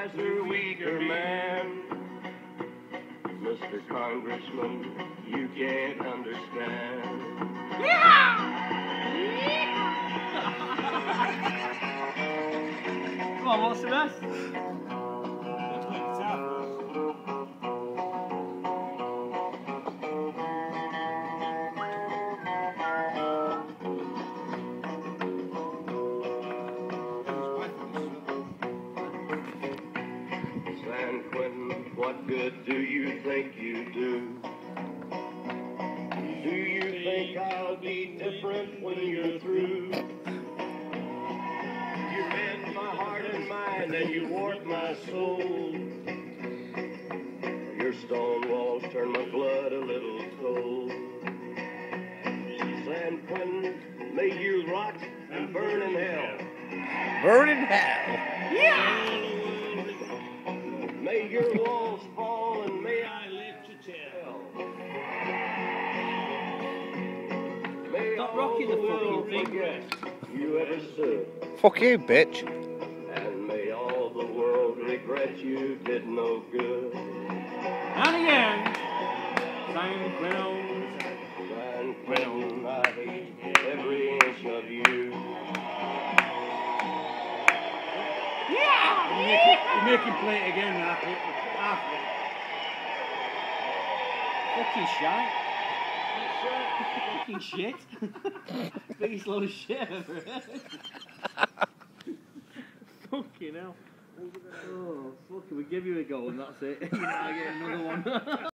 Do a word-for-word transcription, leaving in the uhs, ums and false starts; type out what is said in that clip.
wiser, weaker man. Mister Congressman, you can't understand. Come on, what's the best? San Quentin, what good do you think you do? Do you think I'll be different when you're through? You mend my heart and mind and you warp my soul. Your stone walls turn my blood a little cold. San Quentin, may you rot and burn in hell. Burn in hell. Yeah! May your walls fall and may I live to tell. May Stop all rocking the the world fucking thing. forget you ever stood. Fuck you, bitch. And may all the world regret you did no good. And again, San Quentin. San Quentin, I hate every inch of you. You make it, you make him play it again after it. After it. Fucking shite. Fucking shit. Biggest load of shit I've ever heard. Fucking hell. Oh, fucking, we give you a goal and that's it. You're not getting another one.